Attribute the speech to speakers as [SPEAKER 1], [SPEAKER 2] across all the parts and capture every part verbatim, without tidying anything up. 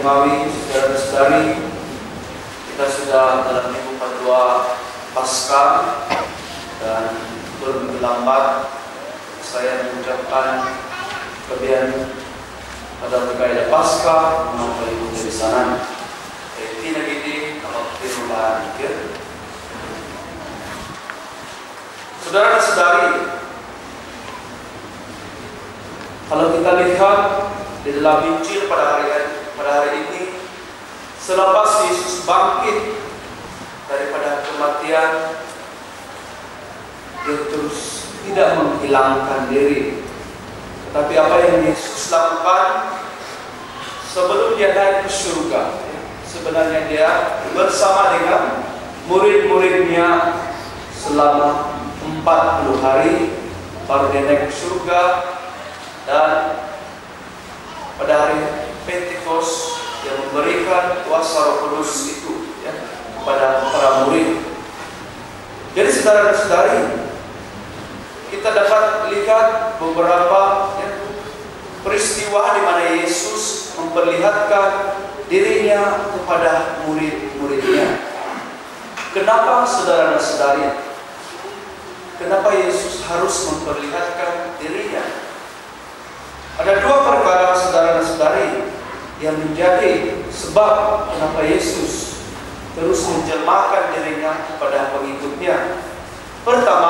[SPEAKER 1] Surgawi, saudara-saudari, kita sudah dalam minggu kedua Paskah, dan belum lambat saya mengucapkan kebiasaan pada berkaitan Paskah mengenai kebiasaan. Tidak gini kalau tirulan mikir. Saudara-saudari, kalau kita lihat di dalam Injil pada hari pada hari ini, selepas Yesus bangkit daripada kematian, dia terus tidak menghilangkan diri. Tetapi apa yang Yesus lakukan sebelum dia naik ke surga, sebenarnya dia bersama dengan murid-muridnya selama empat puluh hari, baru dia naik ke surga. Dan pada hari Pentekost yang memberikan kuasa Roh Kudus itu ya, kepada para murid. Jadi saudara-saudari, kita dapat lihat beberapa ya, peristiwa di mana Yesus memperlihatkan dirinya kepada murid-muridnya. Kenapa saudara-saudari? Kenapa Yesus harus memperlihatkan dirinya? Ada dua perkara saudara-saudari yang menjadi sebab kenapa Yesus terus menjelmakan dirinya kepada pengikutnya. Pertama,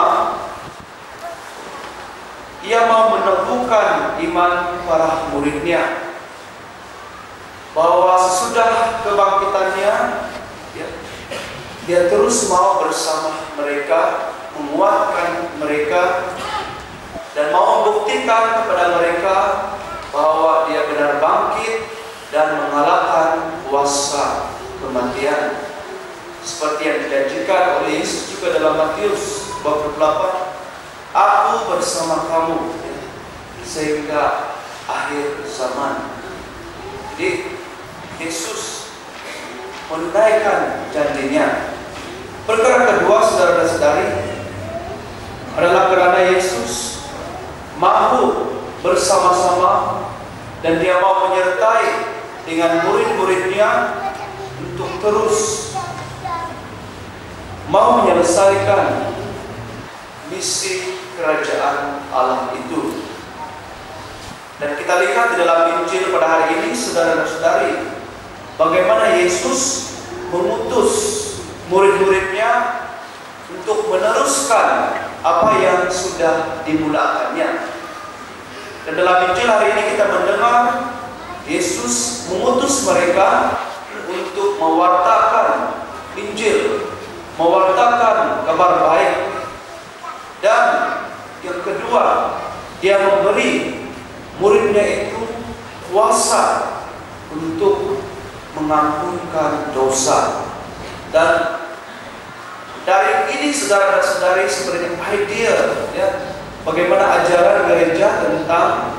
[SPEAKER 1] ia mau meneguhkan iman para muridnya bahwa sesudah kebangkitannya ya, dia terus mau bersama mereka, menguatkan mereka, dan mau membuktikan kepada mereka bahwa dia benar bangkit dan mengalahkan kuasa kematian. Seperti yang dijanjikan oleh Yesus juga dalam Matius bab dua puluh delapan, aku bersama kamu sehingga akhir zaman. Jadi Yesus menunaikan janjinya. Perkara kedua saudara-saudari adalah karena Yesus mampu bersama-sama dan dia mau menyertai dengan murid-muridnya untuk terus mau menyelesaikan misi kerajaan Allah itu. Dan kita lihat di dalam Injil pada hari ini saudara-saudari, bagaimana Yesus mengutus murid-muridnya untuk meneruskan apa yang sudah dimulakannya. Dan dalam Injil hari ini kita mendengar Yesus mengutus mereka untuk mewartakan Injil, mewartakan kabar baik. Dan yang kedua, dia memberi muridnya itu kuasa untuk mengampunkan dosa. Dan dari ini saudara-saudari sebenarnya idea ya, bagaimana ajaran gereja tentang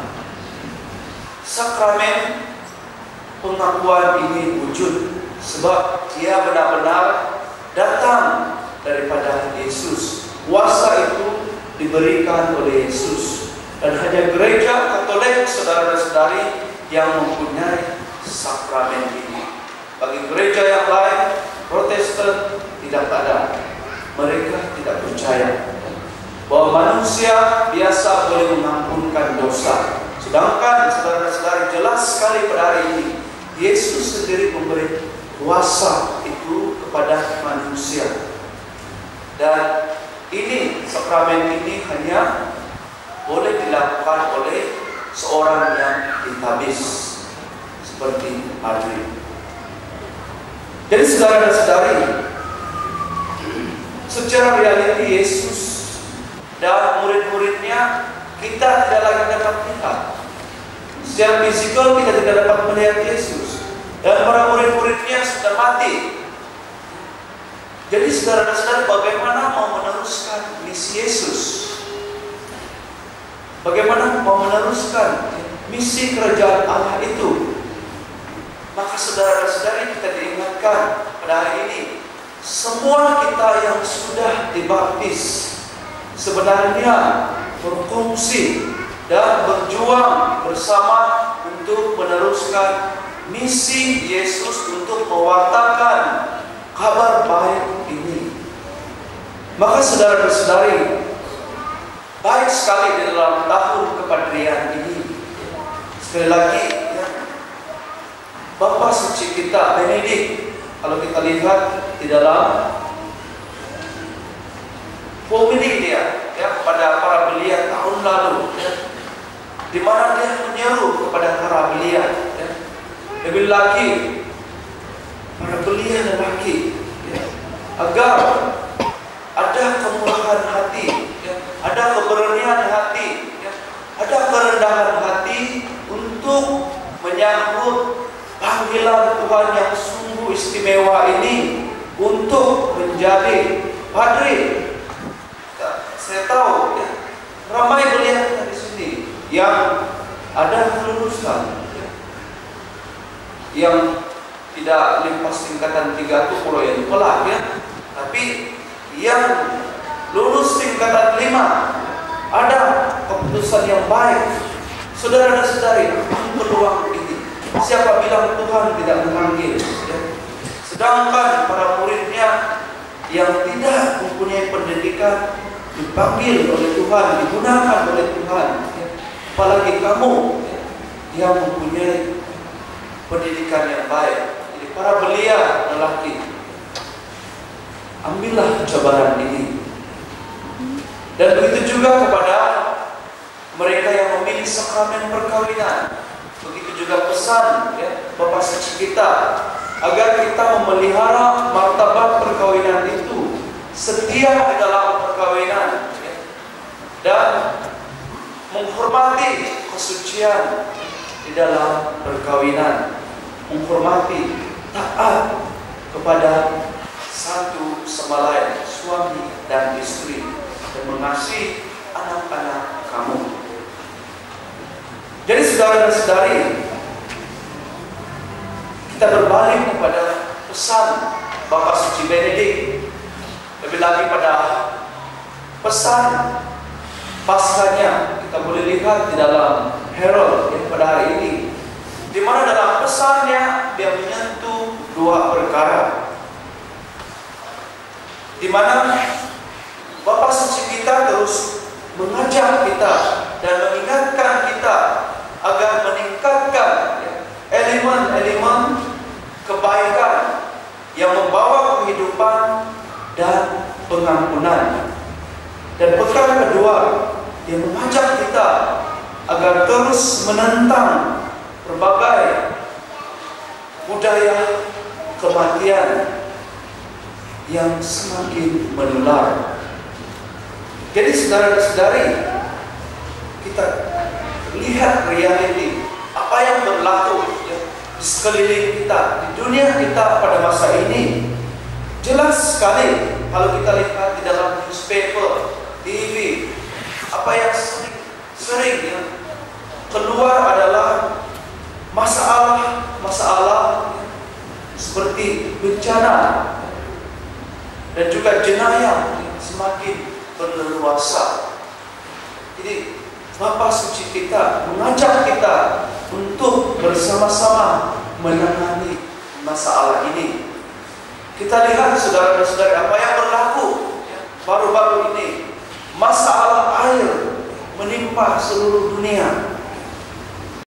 [SPEAKER 1] sakramen pengakuan ini wujud, sebab dia benar-benar datang daripada Yesus. Kuasa itu diberikan oleh Yesus, dan hanya gereja Katolik saudara-saudari yang mempunyai sakramen ini. Bagi gereja yang lain, Protestan, tidak ada. Mereka tidak percaya bahwa manusia biasa boleh mengampunkan dosa. Sedangkan saudara-saudari, jelas sekali pada hari ini Yesus sendiri memberi kuasa itu kepada manusia. Dan ini, sakramen ini hanya boleh dilakukan oleh seorang yang ditabis seperti Padri. Jadi saudara-saudari, secara realiti Yesus dan murid-muridnya kita tidak lagi dapat lihat. Secara fisikal kita tidak dapat melihat Yesus, dan para murid-muridnya sudah mati. Jadi saudara-saudari, bagaimana mau meneruskan misi Yesus? Bagaimana mau meneruskan misi kerajaan Allah itu? Maka saudara-saudari, kita diingatkan pada hari ini, semua kita yang sudah dibaptis sebenarnya berfungsi dan berjuang bersama untuk meneruskan misi Yesus untuk mewartakan kabar baik ini. Maka saudara-saudari, baik sekali di dalam tahun kepadrian ini. Sekali lagi, ya, Bapa suci kita Benedict, kalau kita lihat di dalam homily dia, ya, kepada para belia tahun lalu, ya, di mana dia menyeru kepada para belia, ya, lebih lagi para belia lelaki, ya, agar ada kemurahan hati, ya, ada keberanian hati, ya, ada kerendahan hati untuk menyambut panggilan Tuhan yang sungguh istimewa ini untuk menjadi padri. Saya tahu, ya, ramai belia kita di sini yang ada kelulusan, ya, yang tidak limpas tingkatan tiga itu pulau yang pelak, ya, tapi yang lulus tingkatan lima ada keputusan yang baik. Saudara dan saudari, peluang ini. Siapa bilang Tuhan tidak memanggil, ya? Sedangkan para muridnya yang tidak mempunyai pendidikan dipanggil oleh Tuhan, digunakan oleh Tuhan, ya. Apalagi kamu, ya, yang mempunyai pendidikan yang baik. Jadi para belia lelaki, ambillah cobaan ini. Dan begitu juga kepada mereka yang memilih sakramen perkawinan. Begitu juga pesan, ya, Bapa suci kita, agar kita memelihara martabat perkawinan itu, setia di dalam perkawinan, ya, dan menghormati kesucian di dalam perkawinan, menghormati, taat kepada satu sama lain, suami dan istri, dan mengasihi anak-anak kamu. Jadi saudara dan saudari, kita berbalik kepada pesan Bapa Suci Benedict, lebih lagi pada pesan Paskahnya. Kita boleh lihat di dalam Herald, ya, pada hari ini, di mana dalam pesannya dia menyentuh dua perkara, di mana Bapa Suci kita terus mengajak kita dan mengingatkan kita agar meningkatkan, ya, elemen-elemen kebaikan yang membawa kehidupan dan pengampunan. Dan perkara kedua, dia mengajak kita agar terus menentang berbagai budaya kematian yang semakin menular. Jadi saudara dan saudari, kita lihat realiti apa yang berlaku, ya, di sekeliling kita, di dunia kita pada masa ini. Jelas sekali kalau kita lihat di dalam newspaper, T V, apa yang sering, sering ya, keluar adalah masalah-masalah, ya, seperti bencana dan juga jenayah yang semakin berleluasa. Jadi Bapa Suci kita mengajak kita untuk bersama-sama menangani masalah ini. Kita lihat saudara dan saudari apa yang berlaku, ya, baru-baru ini. Masalah air menimpa seluruh dunia.